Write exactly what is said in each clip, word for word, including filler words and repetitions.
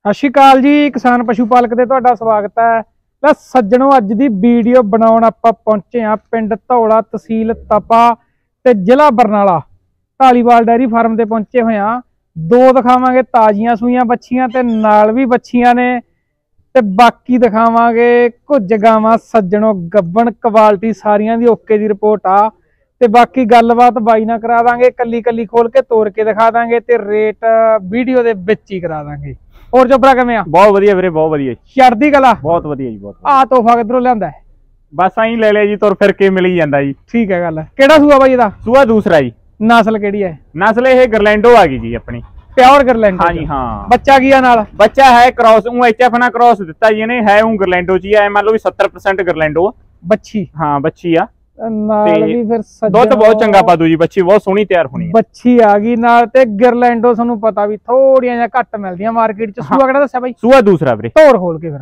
सत श्री अकाल जी, किसान पशु पालक दे तुहाडा स्वागत है। लै सज्जणों, अज दी वीडियो बनाउण आपां पहुंचे हां पिंड धौला, तहसील तपा ते जिला बरनाला, ढालीवाल डेयरी फार्म ते पहुंचे होए हां। दो दिखावांगे ताजियां सूईयां बच्चियां ते नाल भी बच्चियां ने, ते बाकी दिखावांगे कुछ गावां सज्जणों गब्बण क्वालिटी सारियां दी ओके दी रिपोर्ट आ। ते बाकी गलबात बाई ना करा दांगे, कली कली खोल के तोड़ के दिखा दांगे ते रेट वीडियो दे विच ही करा दांगे। और चोपड़ा किवें आ? बहुत वधिया वीरे, बहुत वधिया, चढ़दी कला, बहुत वधिया जी, बहुत आ तोहफा किधरों लिआंदा है? बस आई ले लिया जी, तुर फिर के मिल ही जांदा जी। ठीक है गल। केड़ा सूआ बाई इहदा? सूआ दूसरा जी। नस्ल केड़ी है? नस्ल ये गरलैंडो आ गई जी अपनी, प्योर गरलैंडो। हाँ जी हाँ। बच्चा की नाल? बच्चा है क्रॉस, ऊ एच एफ ना क्रॉस दिता जी ने, है ऊ गरलैंडो जी है, मान लो भी सत्तर परसेंट गरलैंडो बच्ची। हाँ बच्ची आ, नाल भी फिर दुध बहुत चंगा पा दू जी, बच्ची बहुत सोहनी तैयार होनी है। बच्ची आ गई नाल ते गरलैंडो सानू पता भी थोड़ियां जिहा घट मिलदियां मार्केट च। सूआ केड़ा दस्सिया बाई? सूआ दूसरा वीरे। तोड़ खोल के फिर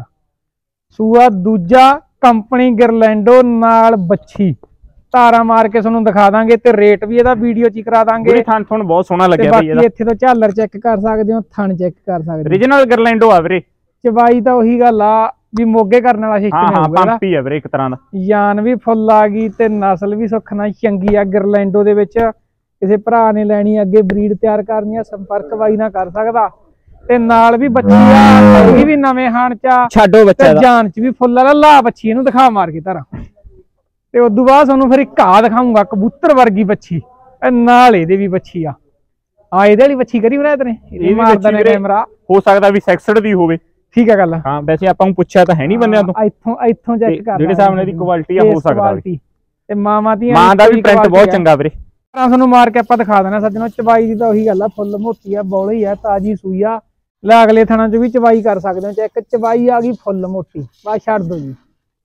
सूआ दूजा, कंपनी गरलैंडो नाल बच्ची, तारा मार के सानू दिखा दांगे ते रेट भी इहदा वीडियो च करा दांगे। थन थन बहुत सोहना लगया भाई इहदा। बाकी इत्थे तो झालर चेक कर सकदे हो, थन चेक कर सकदे हो, ओरिजिनल गरलैंडो आ वीरे। चवाई तां ओही गल आ भी मोगे करने वाला सिस्टम है। हाँ पंप ही है वीरे एक तरह दा। जान भी फुल आ गई ते नस्ल भी सुखना चंगी आ गरलैंडो दे विच। किसी भरा ने लैनी अगे ब्रीड तैयार करनी, संपर्क बाई ना कर सकदा। ते नाल भी बच्ची आ, ये भी नवें हाण च छाडो बच्चा दा, जान च भी फुल आ। ला बच्ची इहनू दिखा मार के तारा, ते उदों बाद सानू फिर एक घा दिखाऊंगा कबूतर वर्गी बच्ची, नाल इहदे भी बच्ची आ। आ इहदे वाली बच्ची करी बनाया तने, ये मारदा ने कैमरा, हो सकदा भी सेक्सड दी होवे। ठीक है गल। हाँ वैसे आपां नूं पुछया तां है नहीं बंदियां तों, इत्थों इत्थों चेक कर जेहड़े सामने दी क्वालिटी आ, हो सकदा ते मामा दी मां दा भी प्रिंट बहुत चंगा वीरे। सानू मार के आपां दिखा देना सज्जणों। चवाई दी तां ओही गल आ, फुल मोटी आ, बौली आ, ताजी सूई आ। लै अगले थणां च भी चवाई कर सकदे हो चेक। चवाई आ गई फुल मोटी, बस छड्ड दो जी।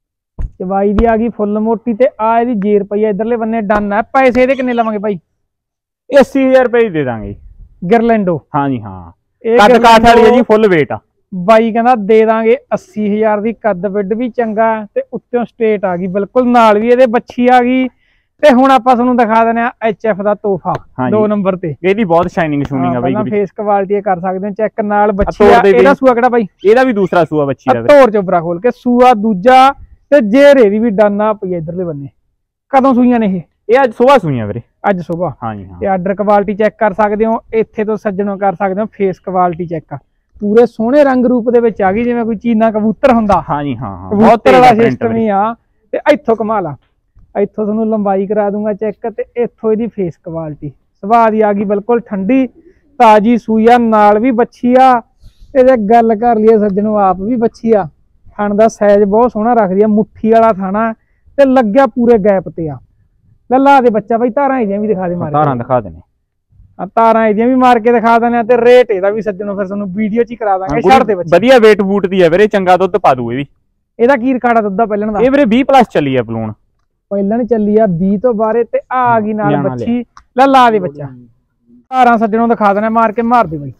चवाई दी आ गई फुल मोटी ते आ इहदी जेर पई आ इधरले बन्ने डन है। पैसे इहदे किन्ने लवांगे भाई? अस्सी हजार रुपए दे दांगे गरलैंडो। हाँ जी हाँ, कद काठ वाली है जी, फुल वेट आ। बाई कहना दे दांगे अस्सी हजार दी। कद विड भी चंगा ते उत्तों स्ट्रेट आ गई बिल्कुल, नाल भी इहदे बच्ची आ गई। ते हुण आपां तुहानूं दिखा देने आ एच एफ दा तोहफा। हाँ दो नंबर ते इहदी बहुत शाइनिंग शूनिंग आ बाई, फेस क्वालिटी कर सकदे हो चेक। नाल बच्ची आ, इहदा सूआ केड़ा बाई? इहदा भी दूसरा सूआ बच्ची दा। तोड़ चोबरा खोल के सूआ दूजा ते जेर इहदी भी डन आ पई इधरले बन्ने। कदों सूईयां ने ये? ये अज सुबह सूईयां वीरे, अज सुबह। हाँ जी हाँ। ते आर्डर क्वालिटी चेक कर सकदे हो, इत्थे तो सज्जणों कर सकदे हो फेस क्वालिटी चेक। पूरे सोहने रंग रूप दे विच आ गई, जिवें कोई चीना कबूतर हुंदा। हाँ जी हाँ, कबूतर वाला सिस्टम ही आ। ते इत्थों कमाल आ, इत्थों तुहानूं लंबाई करा दूंगा चेक, ते इत्थों इहदी फेस क्वालिटी सुभाऽ दी आ गई बिल्कुल ठंडी ताजी सूईया, नाल भी बच्ची आ। ते जे गल कर लईए सज्जणों, आप भी बच्ची आ। थण दा साइज बहुत सोहना रखदी आ, मुट्ठी वाला थाना ते लग्गिआ पूरे गैप ते आ। ला दे बच्चा भाई, तारां इहदियां भी दिखा दे मार, तारां दिखा देने, तारां इहदियां भी मार के दिखा देने। ते रेट इहदा भी सज्जणों फिर तुहानूं वीडियो च ही करा दांगे। छड्ड दे बच्चा, वधिया वेट बूट दी है वीरे, चंगा दुੱਧ पा दू। इहदी इहदा की रिकार्ड दुੱਧ दा पहिलण दा? इह वीरे बीस प्लस चली है बलून, पहिलण चली आ बीस तो बारे। ते आ गई नाल बच्ची, ला ला दे बच्चा। तारां सज्जणों दिखा देने मार के, मार दे बाई।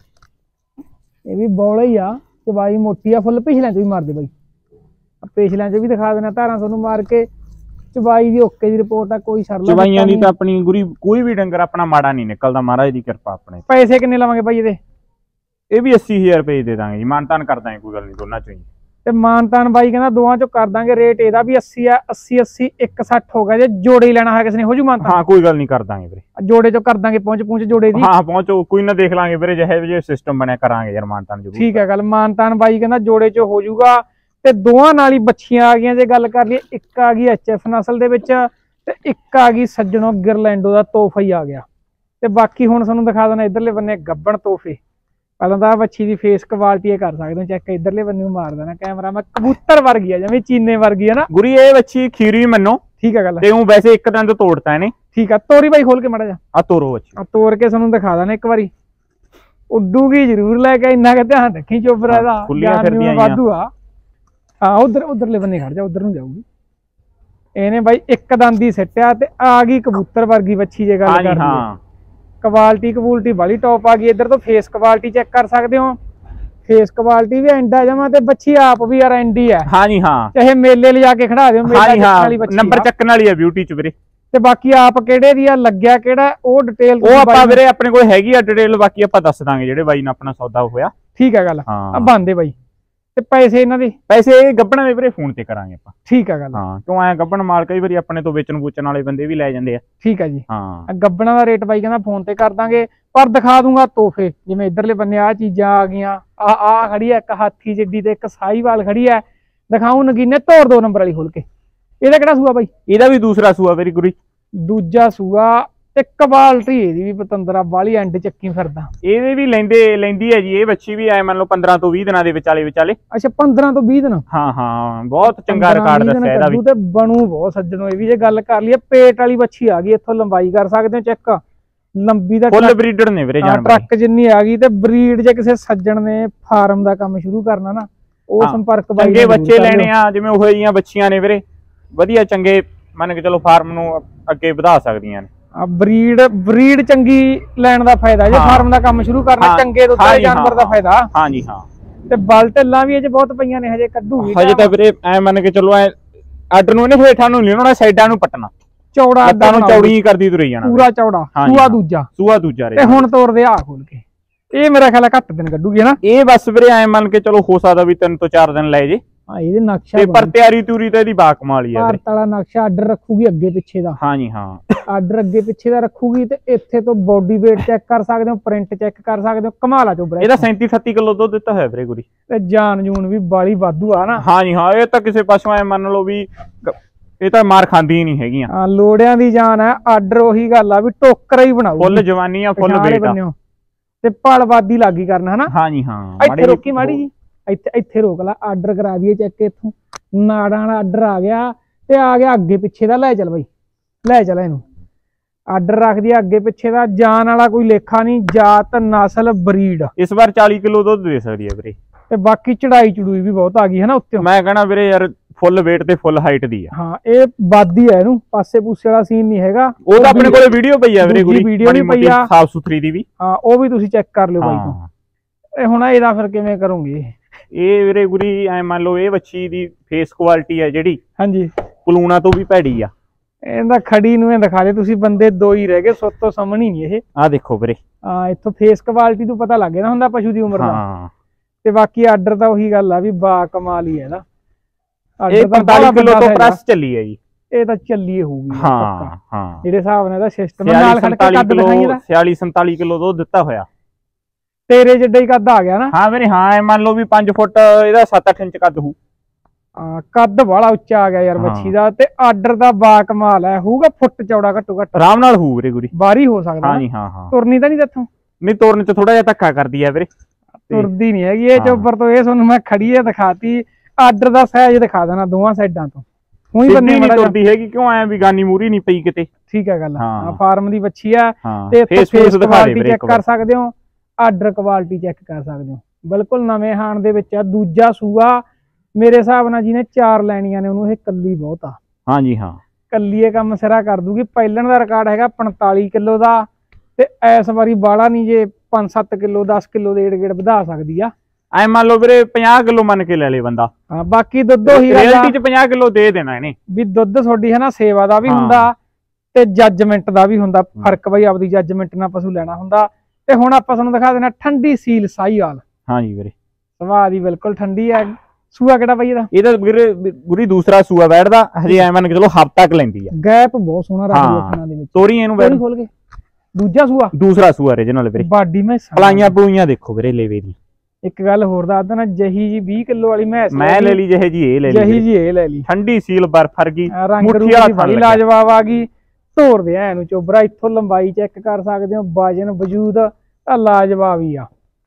ये भी बौला ही आ, चवाई मोटी आ फुल। पिछलियां च भी मार दे बाई, पिछलियां च भी दिखा देना तारां तुहानूं मार के। चवाई दी ओके दी रिपोर्ट आ, कोई सरला चवाइयां दी तां अपनी गुरी कोई भी डंगर अपना माड़ा नहीं निकलदा, महाराज दी किरपा अपने। पैसे किन्ने लवांगे भाई इहदे? ये भी अस्सी हजार रुपए दे दांगे जी, मानतान कर दांगे, कोई गल नहीं दोनां चों ही। ते मानतान बाई कहना दोवां चों कर दांगे। रेट इहदा भी अस्सी आ, अस्सी अस्सी एक सठ हो गया। जे जोड़े ही लेना है किसी ने हो जू मानतान? हाँ कोई गल नहीं, कर दांगे वीरे, जोड़े चो कर दांगे। पहुंच पहुंच जोड़े दी, हाँ पहुंचो कोई ना देख लांगे वीरे, जिहे जे सिस्टम बने करांगे यार मानतान जरूर। ठीक है गल, मानतान बाई कहना जोड़े चो हो जूगा। ते दोवां नाल ही बच्चियां आ गईयां। जे गल कर लईए, एक आ गई एच एफ नस्ल दे विच ते एक आ गई सज्जणों गरलैंडो दा तोहफा ही आ गया। ते बाकी हुण तुहानूं दिखा देना इधरले बन्ने गब्बण तोहफे। पहलां तां बच्ची दी फेस क्वालिटी कर सकदे हो चेक, इधरले बन्ने मार देना कैमरा मैं। कबूतर वर्गी है, जिवें चीने वर्गी है ना गुरी। ये बच्ची खीरी मन्नो, ठीक है गल। ते हूं वैसे एक दिन तो तोड़ता इहने, ठीक है। तोरी भाई खोल के माड़ा जा, आ तोरो बच्ची, आ तोड़ के तुहानूं दिखा देना एक बारी। उड्डूगी जरूर लैके, इन्ना के ध्यान रखी चोबरा दा, खुल्लियां फिरदियां वाधू आ। हाँ उधर उधरले बन्ने खड़ जा, उधर नूं जाऊगी। इहने भाई एक दंदी सिट्टिया ते आ गई कबूतर वर्गी बच्ची। जे गल कर क्वालिटी क्वालिटी बड़ी टॉप आ गई। इधर तो फेस क्वालिटी चेक कर सकते हो, फेस क्वालिटी भी एंड आ जमा, ते बच्ची आप भी यार एंड ही है। हाँ जी हाँ, चाहे मेले ले जाके खड़ा दिओ, मेला चक्कण वाली बच्ची, नंबर चक्कण वाली है ब्यूटी च वीरे। ते बाकी आप किहड़े दी आ लग्गिआ किहड़ा, ओ डिटेल ओ आपां वीरे अपने कोल हैगी आ डिटेल, बाकी आपां दस दांगे जेहड़े बाई ने अपना सौदा होया। ਠੀਕ ਹੈ ਗੱਲ। ਹਾਂ ਆ ਬੰਦੇ ਬਾਈ ਤੇ ਪੈਸੇ ਇਹਨਾਂ ਦੇ ਪੈਸੇ ਗੱਬਣਾ ਦੇ ਵੀਰੇ ਫੋਨ ਤੇ ਕਰਾਂਗੇ ਆਪਾਂ। ਠੀਕ ਹੈ ਗੱਲ। ਹਾਂ ਕਿਉਂ ਐ ਗੱਬਣ ਮਾਲ ਕਈ ਵਾਰੀ ਆਪਣੇ ਤੋਂ ਵੇਚਣ ਵੂਚਣ ਵਾਲੇ ਬੰਦੇ ਵੀ ਲੈ ਜਾਂਦੇ ਆ। ਠੀਕ ਹੈ ਜੀ। ਹਾਂ ਗੱਬਣਾ ਦਾ ਰੇਟ ਬਾਈ ਕਹਿੰਦਾ ਫੋਨ ਤੇ ਕਰ ਦਾਂਗੇ, ਪਰ ਦਿਖਾ ਦੂੰਗਾ ਤੋਹਫੇ। ਜਿਵੇਂ ਇਧਰਲੇ ਬੰਨੇ ਆ ਚੀਜ਼ਾਂ ਆ ਗਈਆਂ, ਆ ਆ ਖੜੀ ਹੈ ਇੱਕ ਹਾਥੀ ਜਿੱਡੀ ਤੇ ਇੱਕ ਸਾਹੀਵਾਲ ਖੜੀ ਹੈ, ਦਿਖਾਉ ਨਗੀਨੇ। ਤੋਰ ਦੋ ਨੰਬਰ ਵਾਲੀ ਖੋਲ ਕੇ। ਇਹਦਾ ਕਿਹੜਾ ਸੂਆ ਬਾਈ? ਇਹਦਾ ਵੀ ਦੂਸਰਾ ਸੂਆ ਵੀਰੇ ਗੁਰੀ। ਦੂਜਾ ਸੂਆ ਤੇ ਕਬਾਲਟੀ ਇਹਦੀ ਵੀ ਪਤੰਦਰਾ ਵਾਲੀ ਐਂਡ ਚੱਕੀ ਫਿਰਦਾ। ਇਹਦੇ ਵੀ ਲੈਂਦੇ ਲੈਂਦੀ ਹੈ ਜੀ ਇਹ ਬੱਚੀ ਵੀ ਐ ਮੰਨ ਲਓ ਪੰਦਰਾਂ ਤੋਂ ਵੀਹ ਦਿਨਾਂ ਦੇ ਵਿਚਾਲੇ ਵਿਚਾਲੇ। ਅੱਛਾ ਪੰਦਰਾਂ ਤੋਂ ਵੀਹ ਦਿਨ। ਹਾਂ ਹਾਂ ਬਹੁਤ ਚੰਗਾ ਰਿਕਾਰਡ ਦੱਸਿਆ ਇਹਦਾ ਵੀ ਤੇ ਬਣੂ ਬਹੁਤ ਸੱਜਣੋ। ਇਹ ਵੀ ਜੇ ਗੱਲ ਕਰ ਲਈਏ ਪੇਟ ਵਾਲੀ ਬੱਚੀ ਆ ਗਈ, ਇੱਥੋਂ ਲੰਬਾਈ ਕਰ ਸਕਦੇ ਹੋ ਚੈੱਕ। ਲੰਬੀ ਦਾ ਫੁੱਲ ਬਰੀਡਰ ਨੇ ਵੀਰੇ ਜਾਨ ਟਰੱਕ ਜਿੰਨੀ ਆ ਗਈ। ਤੇ ਬਰੀਡ ਜੇ ਕਿਸੇ ਸੱਜਣ ਨੇ ਫਾਰਮ ਦਾ ਕੰਮ ਸ਼ੁਰੂ ਕਰਨਾ ਨਾ, ਉਹ ਸੰਪਰਕ ਬਾਈ ਚੰਗੇ ਬੱਚੇ ਲੈਣੇ ਆ ਜਿਵੇਂ ਉਹੋ ਜਿਹੀਆਂ ਬੱਚੀਆਂ ਨੇ ਵੀਰੇ, ਵਧੀਆ ਚੰਗੇ ਮੰਨ ਕੇ ਚਲੋ ਫਾਰਮ ਨੂੰ ਅੱਗੇ ਵਧਾ ਸਕਦੀਆਂ ਨੇ। ਬਰੀਡ ਬਰੀਡ ਚੰਗੀ ਲੈਣ ਦਾ ਫਾਇਦਾ ਜੇ ਫਾਰਮ ਦਾ ਕੰਮ ਸ਼ੁਰੂ ਕਰਨਾ, ਚੰਗੇ ਦੁੱਧ ਵਾਲੇ ਜਾਨਵਰ ਦਾ ਫਾਇਦਾ। ਹਾਂਜੀ ਹਾਂ। ਤੇ ਬਲ ਢੱਲਾਂ ਵੀ ਇਹ ਚ ਬਹੁਤ ਪਈਆਂ ਨੇ, ਹਜੇ ਕੱਢੂਗੀ ਹਜੇ ਤਾਂ ਵੀਰੇ ਐ ਮੰਨ ਕੇ ਚਲੋ ਐ ਆਰਡਰ ਨੂੰ ਇਹਨੇ ਹੇਠਾਂ ਨੂੰ ਲਿਆਉਣਾ, ਸਾਈਡਾਂ ਨੂੰ ਪੱਟਣਾ, ਚੌੜਾ ਅੱਧਾ ਨੂੰ ਚੌੜੀ ਕਰਦੀ ਤੁਰੀ ਜਾਣਾ ਪੂਰਾ ਚੌੜਾ। ਸੂਆ ਦੂਜਾ ਸੂਆ ਦੂਜਾ ਤੇ ਹੁਣ ਤੋਰਦੇ ਆ ਖੋਲ ਕੇ। ਇਹ ਮੇਰਾ ਖਿਆਲ ਘੱਟ ਦਿਨ ਕੱਢੂਗੀ ਨਾ ਇਹ। ਬਸ ਵੀਰੇ ਐ ਮੰਨ ਕੇ ਚਲੋ ਹੋ ਸਕਦਾ ਵੀ ਤਿੰਨ ਤੋਂ ਚਾਰ ਦਿਨ ਲੈ ਜੇ। ਹਾਂ ਇਹਦੇ ਨਕਸ਼ਾ ਤੇ ਪਰ ਤਿਆਰੀ ਤੂਰੀ ਤੇ ਇਹਦੀ ਬਾਕਮਾਲ ਹੀ ਆ। ਭਾਰਤ ਵਾਲਾ ਨਕਸ਼ਾ ਆਰਡਰ ਰੱਖੂਗੀ ਅੱਗੇ ਪਿੱਛੇ ਦਾ। ਹਾਂਜੀ ਹਾਂ ਆਰਡਰ ਅੱਗੇ ਪਿੱਛੇ ਦਾ ਰੱਖੂਗੀ। ਤੇ ਇੱਥੇ ਤੋਂ ਬੋਡੀ weight ਚੈੱਕ ਕਰ ਸਕਦੇ ਹੋ, ਪ੍ਰਿੰਟ ਚੈੱਕ ਕਰ ਸਕਦੇ ਹੋ। ਕਮਾਲਾ ਚੋਬਰਾ ਇਹਦਾ ਸੈਂਤੀ ਅਠੱਤੀ ਕਿਲੋ ਦੁੱਧ ਦਿੱਤਾ ਹੋਇਆ ਵੀਰੇ ਗੁਰੀ। ਤੇ ਜਾਨ ਜੂਨ ਵੀ ਬਾਲੀ ਵਾਧੂ ਆ ਨਾ। ਹਾਂਜੀ ਹਾਂ ਇਹ ਤਾਂ ਕਿਸੇ ਪਾਸੋਂ ਐ ਮੰਨ ਲਓ ਵੀ ਇਹ ਤਾਂ ਮਾਰ ਖਾਂਦੀ ਹੀ ਨਹੀਂ ਹੈਗੀਆਂ। ਹਾਂ ਲੋੜਿਆਂ ਦੀ ਜਾਨ ਹੈ। ਆਰਡਰ ਉਹੀ ਗੱਲ ਆ ਵੀ ਟੋਕਰਾ ਹੀ ਬਣਾਉ। ਫੁੱਲ ਜਵਾਨੀ ਆ, ਫੁੱਲ weight ਤੇ ਪਲਵਾਦੀ ਲੱਗੀ ਕਰਨਾ ਹਨਾ। ਹਾਂਜੀ ਹਾਂ ਇੱਥੇ ਰੋਕੀ ਮਾੜੀ ਜੀ, ਇੱਥੇ ਇੱਥੇ ਰੋਕ ਲਾ। ਆਰਡਰ ਕਰਾ ਦਈਏ ਚੈੱਕ। ਇੱਥੋਂ ਨਾੜਾਂ ਵਾਲਾ ਆਰਡਰ ਆ ਗਿਆ ਤੇ ਆ ਗਿਆ ਅੱਗੇ ਪਿੱਛੇ ਦਾ। ਲੈ ਚੱਲ ਬਾਈ ਲੈ ਚੱਲ ਇਹਨੂੰ। ਆਰਡਰ ਰੱਖ ਦਿਆ ਅੱਗੇ ਪਿੱਛੇ ਦਾ। ਜਾਨ ਵਾਲਾ ਕੋਈ ਲੇਖਾ ਨਹੀਂ। ਜਾਤ ਨਸਲ ਬਰੀਡ ਇਸ ਵਾਰ ਚਾਲੀ ਕਿਲੋ ਦੁੱਧ ਦੇ ਸਕਦੀ ਹੈ ਵੀਰੇ। ਤੇ ਬਾਕੀ ਚੜਾਈ ਚੜੂਈ ਵੀ ਬਹੁਤ ਆ ਗਈ ਹੈ ਨਾ ਉੱਤੇ। ਮੈਂ ਕਹਣਾ ਵੀਰੇ ਯਾਰ ਫੁੱਲ weight ਤੇ ਫੁੱਲ ਹਾਈਟ ਦੀ ਆ। ਹਾਂ ਇਹ ਵਾਦੀ ਹੈ, ਇਹਨੂੰ ਪਾਸੇ ਪੂਸੇ ਵਾਲਾ ਸੀਨ ਨਹੀਂ ਹੈਗਾ। ਉਹ ਤਾਂ ਆਪਣੇ ਕੋਲੇ ਵੀਡੀਓ ਪਈ ਆ ਵੀਰੇ ਗੁਰੀ, ਵੀਡੀਓ ਵੀ ਪਈ ਆ ਸਾਫ ਸੁਥਰੀ ਦੀ ਵੀ। ਹਾਂ ਉਹ ਵੀ ਤੁਸੀਂ ਚੈੱਕ ਕਰ ਲਿਓ ਬਾਈ ਤੋਂ। ਇਹ ਹੁਣ ਇਹਦਾ ਫਿਰ ਕਿਵੇਂ ਕਰੋਗੇ? ਇਹ ਵੀਰੇ ਗੁਰੀ ਐ ਮੰਨ ਲਓ ਇਹ ਬੱਚੀ ਦੀ ਫੇਸ ਕੁਆਲਿਟੀ ਹੈ ਜਿਹੜੀ, ਹਾਂਜੀ ਪਲੂਣਾ ਤੋਂ ਵੀ ਭੈੜੀ ਆ। ਇਹਦਾ ਖੜੀ ਨੂੰ ਇਹ ਦਿਖਾ ਦੇ ਤੁਸੀਂ। ਬੰਦੇ ਦੋ ਹੀ ਰਹਿ ਗਏ, ਸੋਤੋਂ ਸਾਹਮਣੇ ਨਹੀਂ ਇਹ। ਆ ਦੇਖੋ ਵੀਰੇ ਹਾਂ ਇੱਥੋਂ ਫੇਸ ਕੁਆਲਿਟੀ ਤੋਂ ਪਤਾ ਲੱਗ ਗਿਆ ਹੁੰਦਾ ਪਸ਼ੂ ਦੀ ਉਮਰ ਦਾ। ਹਾਂ ਤੇ ਬਾਕੀ ਆਰਡਰ ਤਾਂ ਉਹੀ ਗੱਲ ਆ ਵੀ ਬਾ ਕਮਾਲ ਹੀ ਹੈ ਨਾ। ਇਹ ਪੰਤਾਲੀ ਕਿਲੋ ਤੋਂ ਪ੍ਰੈਸ ਚੱਲੀ ਹੈ ਜੀ। ਇਹ ਤਾਂ ਚੱਲੀ ਹੋਊਗੀ ਹਾਂ ਹਾਂ ਜਿਹੜੇ ਹਿਸਾਬ ਨਾਲ ਇਹਦਾ ਸਿਸਟਮ ਨਾਲ ਖੜ ਕੇ ਕੱਦ ਦਿਖਾਈ ਇਹਦਾ। ਛਿਆਲੀ ਸੰਤਾਲੀ ਕਿਲੋ ਦੁੱਧ ਦਿੱਤਾ ਹੋਇਆ। ਤੇਰੇ ਜਿੱਡਾ ਹੀ ਕੱਦ ਆ ਗਿਆ ਨਾ। ਹਾਂ ਵੀਰੇ ਹਾਂ ਇਹ ਮੰਨ ਲਓ ਵੀ ਪੰਜ ਫੁੱਟ ਇਹਦਾ ਸੱਤ ਅੱਠ ਇੰਚ ਕੱਦ ਹੋਊ। ਹਾਂ ਕੱਦ ਬੜਾ ਉੱਚਾ ਆ ਗਿਆ ਯਾਰ ਬੱਚੀ ਦਾ। ਤੇ ਆਰਡਰ ਦਾ ਬਾ ਕਮਾਲ ਹੈ। ਹੋਊਗਾ ਫੁੱਟ ਚੌੜਾ ਘੱਟੋ ਘੱਟ ਆਰਾਮ ਨਾਲ ਹੋਊ ਵੀਰੇ ਗੁਰੀ। ਬਾਰੀ ਹੋ ਸਕਦਾ। ਹਾਂ ਜੀ ਹਾਂ ਹਾਂ। ਤੁਰਨੀ ਤਾਂ ਨਹੀਂ ਇੱਥੋਂ? ਨਹੀਂ ਤੁਰਨ ਚ ਥੋੜਾ ਜਿਹਾ ਧੱਕਾ ਕਰਦੀ ਆ ਵੀਰੇ। ਤੁਰਦੀ ਨਹੀਂ ਹੈਗੀ ਇਹ ਚੋਬਰ ਤੋਂ। ਇਹ ਤੁਹਾਨੂੰ ਮੈਂ ਖੜੀ ਹੈ ਦਿਖਾਤੀ। ਆਰਡਰ ਦਾ ਸਾਈਜ਼ ਦਿਖਾ ਦੇਣਾ ਦੋਵਾਂ ਸਾਈਡਾਂ ਤੋਂ। ਉਹੀ ਬੰਨੇ ਨਹੀਂ ਤੁਰਦੀ ਹੈਗੀ ਕਿਉਂ ਐ ਵੀ ਗਾਨੀ ਮੂਰੀ ਨਹੀਂ ਪਈ ਕਿਤੇ। ਠੀਕ ਹੈ ਗੱਲ। ਹਾਂ ਫਾਰਮ ਦੀ ਬੱਚੀ ਆ। ਤੇ ਫੇਸ ਕੁਆਲਿਟੀ ਚੈੱਕ ਕਰ ਸਕਦੇ ਹੋ, ਆਰਡਰ ਕੁਆਲਿਟੀ ਚੈੱਕ ਕਰ ਸਕਦੇ ਹੋ। ਬਿਲਕੁਲ ਨਵੇਂ ਹਾਣ ਦੇ ਵਿੱਚ ਆ। ਦੂਜਾ ਸੂਆ ਮੇਰੇ ਹਿਸਾਬ ਨਾਲ ਜਿਹਨੇ ਚਾਰ ਲੈਣੀਆਂ ਨੇ ਉਹਨੂੰ ਇਹ ਕੱਲੀ ਬਹੁਤ ਆ। ਹਾਂਜੀ ਹਾਂ ਕੱਲੀ ਇਹ ਕੰਮ ਸਿਰਾ ਕਰ ਦੂਗੀ। ਪਹਿਲਣ ਦਾ ਰਿਕਾਰਡ ਹੈਗਾ ਪੰਤਾਲੀ ਕਿਲੋ ਦਾ। ਤੇ ਇਸ ਵਾਰੀ ਬਾਲਾ ਨਹੀਂ, ਜੇ ਪੰਜ ਸੱਤ ਕਿਲੋ ਦਸ ਕਿਲੋ ਦੇ ਏੜ ਗੇੜ ਵਧਾ ਸਕਦੀ ਆ। ਐ ਮੰਨ ਲਓ ਵੀਰੇ ਪੰਜਾਹ ਕਿਲੋ ਮੰਨ ਕੇ ਲੈ ਲੇ ਬੰਦਾ। ਹਾਂ ਬਾਕੀ ਦੁੱਧ ਉਹੀ ਰਿਐਲਿਟੀ ਚ ਪੰਜਾਹ ਕਿਲੋ ਦੇ ਦੇਣਾ ਇਹਨੇ ਵੀ। ਦੁੱਧ ਤੁਹਾਡੀ ਹੈ ਨਾ ਸੇਵਾ ਦਾ ਵੀ ਹੁੰਦਾ ਤੇ ਜੱਜਮੈਂਟ ਦਾ ਵੀ ਹੁੰਦਾ ਫਰਕ ਬਈ। ਆਪਦੀ ਜੱਜਮੈਂਟ ਨਾਲ ਪਸ਼ੂ ਲੈਣਾ ਹੁੰਦਾ। ਤੇ ਹੁਣ ਆਪਾਂ ਤੁਹਾਨੂੰ ਦਿਖਾ ਦੇਣਾ ਠੰਡੀ ਸੀਲ ਸਾਹੀਵਾਲ। ਹਾਂਜੀ ਵੀਰੇ ਸੁਭਾਅ ਦੀ ਬਿਲਕੁਲ ਠੰਡੀ ਹੈ। ਸੂਆ ਕਿਹੜਾ ਬਈ ਇਹਦਾ? ਇਹਦਾ ਵੀਰੇ ਗੁਰੀ ਦੂਸਰਾ ਸੂਆ ਬੈਠਦਾ ਹਜੇ ਐ ਮੰਨ ਕੇ ਚਲੋ ਹਫ਼ਤਾ ਕ ਲੈਂਦੀ ਆ। ਗੈਪ ਬਹੁਤ ਸੋਹਣਾ ਰੱਖਦੀ ਹੈ ਥਣਾ ਦੇ ਵਿੱਚ। ਤੋਰੀ ਇਹਨੂੰ ਬੈਠ ਖੋਲ ਕੇ। ਦੂਜਾ ਸੂਆ ਦੂਸਰਾ ਸੂਆ ਰੀਜਨਲ ਵੀਰੇ। ਬਾਡੀ ਮੈਂ ਪਲਾਈਆਂ ਪਲੂਈਆਂ ਦੇਖੋ ਵੀਰੇ ਲੇਵੇ ਦੀ। ਇੱਕ ਗੱਲ ਹੋਰ ਦੱਸ ਦੇਣਾ, ਜਹੀ ਜੀ ਵੀਹ ਕਿਲੋ ਵਾਲੀ ਮੈਸ ਮੈਂ ਲੈ ਲਈ, ਜਿਹੇ ਜੀ ਇਹ ਲੈ ਲਈ, ਜਹੀ ਜੀ ਇਹ ਲੈ ਲਈ। ਠੰਡੀ ਸੀਲ ਬਰਫ ਵਰਗੀ ਮੁੱਠੀ ਵਾਲਾ ਥਣ ਲਾਜਵਾਬ ਆ ਗਈ। ਧੋਰਦੇ ਆ ਇਹਨੂੰ ਚੋਬਰਾ। ਇੱਥੋਂ ਲੰਬਾਈ ਚੈੱਕ ਕਰ ਸਕਦੇ ਹੋ, ਵਜਨ ਵਜੂਦ ਤਾਂ ਲਾਜਵਾਬ ਹੀ ਆ।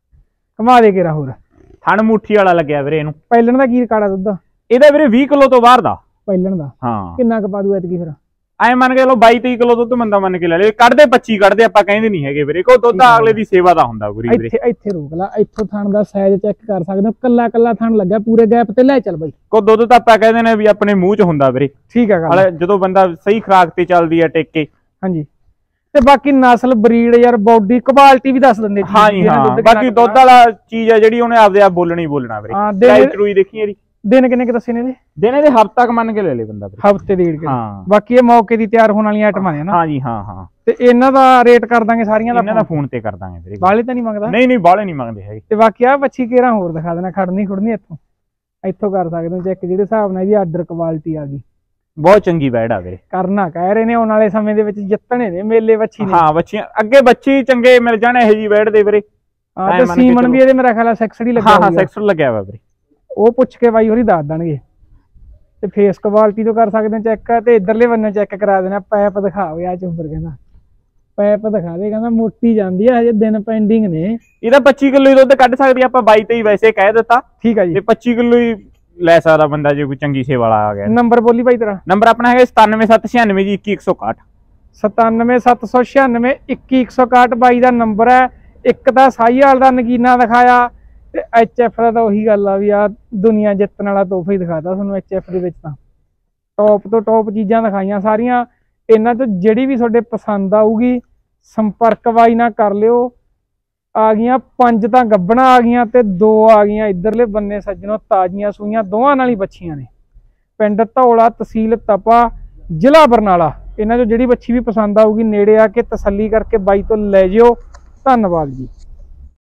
ਘੁਮਾ ਦੇ ਕੇ ਹੋਰ ਥਣ ਮੁੱਠੀ ਵਾਲਾ ਲੱਗਿਆ ਵੀਰੇ ਇਹਨੂੰ। ਪਹਿਲਣ ਦਾ ਕੀ ਰਿਕਾਰਡ ਆ ਦੁੱਧ ਇਹਦਾ ਵੀਰੇ ਵੀਹ ਕਿਲੋ ਤੋਂ ਬਾਹਰ ਦਾ ਪਹਿਲਣ ਦਾ। ਹਾਂ ਕਿੰਨਾ ਕੁ ਪਾ ਦੂ ਐਤਕੀ ਫਿਰ? ਐ ਮੰਨ ਕੇ ਲੋ ਬਾਈ ਤੇਈ ਕਿਲੋ ਦੁੱਧ ਬੰਦਾ ਮੰਨ ਕੇ ਲੈ ਲੇ। ਕੱਢਦੇ ਪੱਚੀ ਕੱਢਦੇ, ਆਪਾਂ ਕਹਿੰਦੇ ਨਹੀਂ ਹੈਗੇ ਵੀਰੇ। ਕੋ ਦੁੱਧ ਅਗਲੇ ਦੀ ਸੇਵਾ ਦਾ ਹੁੰਦਾ ਗੁਰੀ ਵੀਰੇ। ਇੱਥੇ ਇੱਥੇ ਰੋਕ ਲਾ। ਇੱਥੋਂ ਥਣ ਦਾ ਸਾਈਜ਼ ਚੈੱਕ ਕਰ ਸਕਦੇ ਹੋ। ਕੱਲਾ ਕੱਲਾ ਥਣ ਲੱਗਿਆ ਪੂਰੇ ਗੈਪ ਤੇ। ਲੈ ਚੱਲ ਬਾਈ। ਕੋ ਦੁੱਧ ਤਾਂ ਆਪਾਂ ਕਹਿੰਦੇ ਨੇ ਵੀ ਆਪਣੇ ਮੂੰਹ ਚ ਹੁੰਦਾ ਵੀਰੇ। ਠੀਕ ਹੈ ਗੱਲ। ਜਦੋਂ ਬੰਦਾ ਸਹੀ ਖੁਰਾਕ ਤੇ ਚੱਲਦੀ ਹੈ ਟਿਕ ਕੇ। ਹਾਂਜੀ ਤੇ ਬਾਕੀ ਨਸਲ ਬਰੀਡ ਯਾਰ ਬੋਡੀ ਕੁਆਲਿਟੀ ਵੀ ਦੱਸ ਦਿੰਦੇ। ਹਾਂਜੀ ਹਾਂ ਬਾਕੀ ਦੁੱਧ ਵਾਲਾ ਚੀਜ਼ ਹੈ ਜਿਹੜੀ ਉਹਨੇ ਆਪਦੇ ਆਪ ਬੋਲਣੀ ਬੋਲਣਾ ਵੀਰੇ। ਚੜਾਈ ਚੜੂਈ ਦੇਖੀ ਇਹਦੀ ਦਿਨ ਕਿੰਨੇ ਕਿ ਦੱਸੇ ਨੇ ਇਹਦੇ? ਦਿਨ ਇਹਦੇ ਹਫ਼ਤਾ ਕ ਮੰਨ ਕੇ ਲੈ ਲੇ ਬੰਦਾ ਵੀਰੇ, ਹਫ਼ਤੇ ਡੇਢ ਕੇ। ਹਾਂ ਬਾਕੀ ਇਹ ਮੌਕੇ ਦੀ ਤਿਆਰ ਹੋਣ ਵਾਲੀਆਂ ਆਈਟਮਾਂ ਨੇ ਨਾ। ਹਾਂ ਜੀ ਹਾਂ ਹਾਂ। ਤੇ ਇਹਨਾਂ ਦਾ ਰੇਟ ਕਰ ਦਾਂਗੇ ਸਾਰੀਆਂ ਦਾ? ਇਹਨਾਂ ਦਾ ਫੋਨ ਤੇ ਕਰ ਦਾਂਗੇ ਵੀਰੇ। ਬਾਲੇ ਤਾਂ ਨਹੀਂ ਮੰਗਦਾ? ਨਹੀਂ ਨਹੀਂ ਬਾਲੇ ਨਹੀਂ ਮੰਗਦੇ ਹੈਗੇ। ਤੇ ਬਾਕੀ ਆ ਬੱਚੀ ਕੇਰਾਂ ਹੋਰ ਦਿਖਾ ਦੇਣਾ, ਖੜਨੀ ਖੁੜਨੀ ਇੱਥੋਂ ਇੱਥੋਂ ਕਰ ਸਕਦੇ ਹੋ ਚੈੱਕ, ਜਿਹੜੇ ਹਿਸਾਬ ਨਾਲ ਇਹਦੀ ਆਰਡਰ ਕੁਆਲਿਟੀ ਆ ਗਈ। ਬਹੁਤ ਚੰਗੀ ਬੈੜ ਆ ਵੀਰੇ। ਕਰਨਾ ਕਹਿ ਰਹੇ ਨੇ ਆਉਣ ਵਾਲੇ ਸਮੇਂ ਦੇ ਵਿੱਚ ਜਿੱਤਣੇ ਨੇ ਮੇਲੇ ਬੱਚੀ ਨੇ। ਹਾਂ ਬੱਚੀਆਂ ਅੱਗੇ ਬੱਚੀ ਚੰਗੇ ਮਿਲ ਜਾਣ ਇਹੋ ਜੀ ਬੈੜ ਦੇ ਵੀਰੇ। ਹਾਂ ਤੇ ਸੀਮਨ ਵੀ ਇਹਦੇ ਮੇਰਾ ਖਿਆਲ ਆ ਸੈਕਸਡ ਹੀ ਲੱਗਿਆ। ਹਾਂ ਹਾਂ ਸੈਕਸਡ ਲੱਗਿਆ ਵਾ ਵੀਰੇ। ਉਹ ਪੁੱਛ ਕੇ ਬਾਈ ਹੋਰੀ ਦੱਸ ਦੇਣਗੇ। ਤੇ ਫੇਸ ਕੁਆਲਿਟੀ ਤੋਂ ਕਰ ਸਕਦੇ ਹੋ ਚੈੱਕ, ਤੇ ਇਧਰਲੇ ਬੰਨੇ ਚੈੱਕ ਕਰਾ ਦੇਣਾ। ਪੈਪ ਦਿਖਾਓ ਆ ਚੁੰਬਰ, ਕਹਿੰਦਾ ਪੈਪ ਦਿਖਾ ਦੇ, ਕਹਿੰਦਾ ਮੋਟੀ ਜਾਂਦੀ ਆ, ਹਜੇ ਦਿਨ ਪੈਂਡਿੰਗ ਨੇ। ਇਹਦਾ ਪੱਚੀ ਕਿਲੋ ਹੀ ਦੁੱਧ ਕੱਢ ਸਕਦੀ ਆਪਾਂ, ਬਾਈ ਤੇਈ ਵੈਸੇ ਕਹਿ ਦਿੱਤਾ। ਠੀਕ ਆ ਜੀ। ਤੇ ਪੱਚੀ ਕਿਲੋ ਹੀ ਲੈ ਸਕਦਾ ਬੰਦਾ ਜੇ ਕੋਈ ਚੰਗੀ ਸੇਵਾ ਵਾਲਾ ਆ ਗਿਆ। ਨੰਬਰ ਬੋਲੀ ਭਾਈ ਤੇਰਾ? ਨੰਬਰ ਆਪਣਾ ਹੈਗਾ ਸਤਾਨਵੇਂ ਸੱਤ ਛਿਆਨਵੇਂ ਜੀ ਇੱਕੀ ਇੱਕ ਸੌ ਇਕਾਹਠ। ਸਤਾਨਵੇਂ ਸੱਤ ਸੌ ਛਿਆਨਵੇਂ ਇੱਕੀ ਇੱਕ ਸੌ ਇਕਾਹਠ ਬਾਈ ਦਾ ਨੰਬਰ ਹੈ। ਇੱਕ ਤਾਂ ਸਾਹੀਵਾਲ ਦਾ ਨਗੀਨਾ ਦਿਖਾਇਆ, ਤੇ ਐਚ ਐਫ ਦਾ ਤਾਂ ਉਹੀ ਗੱਲ ਆ ਵੀ ਆ ਦੁਨੀਆ ਜਿੱਤਣ ਵਾਲਾ ਤੋਹਫਾ ਹੀ ਦਿਖਾਤਾ ਤੁਹਾਨੂੰ। ਐਚ ਐਫ ਦੇ ਵਿੱਚ ਤਾਂ ਟੌਪ ਤੋਂ ਟੌਪ ਚੀਜ਼ਾਂ ਦਿਖਾਈਆਂ ਸਾਰੀਆਂ। ਇਹਨਾਂ ਤੋਂ ਜਿਹੜੀ ਵੀ ਤੁਹਾਡੇ ਪਸੰਦ ਆਊਗੀ ਸੰਪਰਕ ਬਾਈ ਨਾਲ ਕਰ ਲਿਓ। ਆ ਗਈਆਂ ਪੰਜ ਤਾਂ ਗੱਬਣਾ ਆ ਗਈਆਂ, ਤੇ ਦੋ ਆ ਗਈਆਂ ਇਧਰਲੇ ਬੰਨੇ ਸੱਜਣੋ ਤਾਜ਼ੀਆਂ ਸੂਈਆਂ, ਦੋਵਾਂ ਨਾਲ ਹੀ ਬੱਚੀਆਂ ਨੇ। ਪਿੰਡ ਧੌਲਾ, ਤਹਿਸੀਲ ਤਪਾ, ਜ਼ਿਲ੍ਹਾ ਬਰਨਾਲਾ। ਇਹਨਾਂ ਚੋਂ ਜਿਹੜੀ ਬੱਚੀ ਵੀ ਪਸੰਦ ਆਊਗੀ ਨੇੜੇ ਆ ਕੇ ਤਸੱਲੀ ਕਰਕੇ ਬਾਈ ਤੋਂ ਲੈ ਜਿਓ। ਧੰਨਵਾਦ ਜੀ।